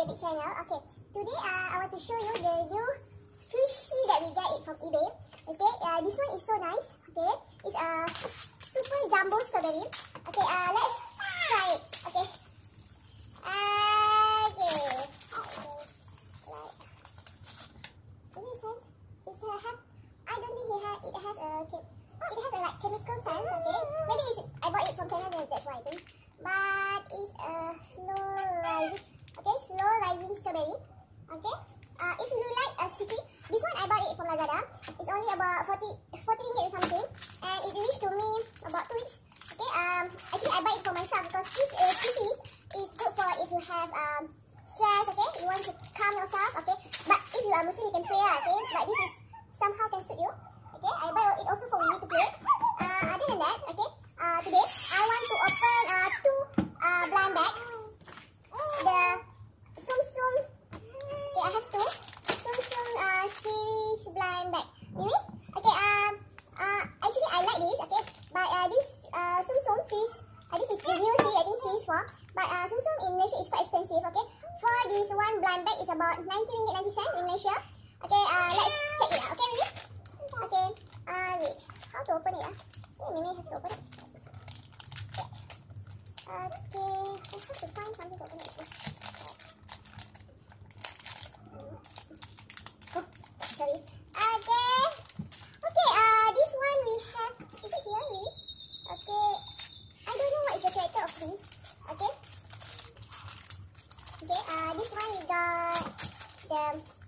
YouTube channel. Okay, today I want to show you the new squishy that we get it from eBay. Okay, this one is so nice. Okay, it's a super jumbo strawberry. Okay, let's try it. Okay. I don't think it has a like chemical sense. Okay, maybe I bought it from China, that's why I think. But it's a slow rising strawberry. Okay, if you like a squishy, this one I bought it from Lazada. It's only about 40 ringgit or something, and it reached to me about 2 weeks. Okay, actually I buy it for myself because this squishy is good for if you have stress. Okay, you want to calm yourself. Okay, but if you are Muslim, you can pray. Okay, but this is somehow can suit you. Okay, I buy it also for me to play. Other than that, okay, today I want to open two blind bags. The Tsum Tsum. Okay, I have two Tsum Tsum series blind bag. Really? Okay. Actually I like this. Okay, but this Tsum Tsum series. This is the new series. I think series 4. But Tsum Tsum in Malaysia is quite expensive. Okay, for this one blind bag is about 90 ringgit 90 cents in Malaysia. Okay, let's check it out. Okay, really? Okay. Wait. How to open it? Maybe I have to open it. Okay. I have to find something to open it. Oh, sorry. Okay. This one we have. Is it here? Really? Okay. I don't know what is the character of this. Okay. Okay. This one we got the.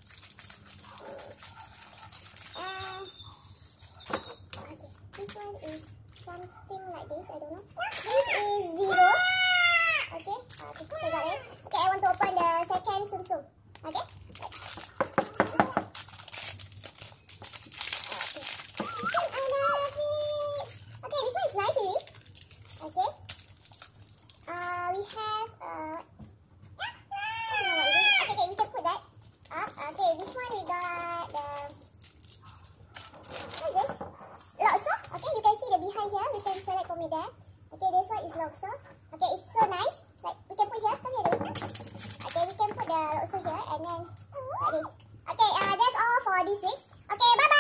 This one is something like this. I don't know. This is 0. Okay. I got it. Okay, I want to open the second Tsum Tsum. Okay. I love it. Okay, this one is nice, really. Okay. We have I don't know what it is. Okay, we can put that up. Okay, this one we got the. What is this? Lobster. Okay, you can see the behind here. We can select from it there. Okay, this one is lobster. Okay, it's so nice. Like we can put here. Come here, okay, we can put the lobster here and then like this. Okay, that's all for this week. Okay, bye bye.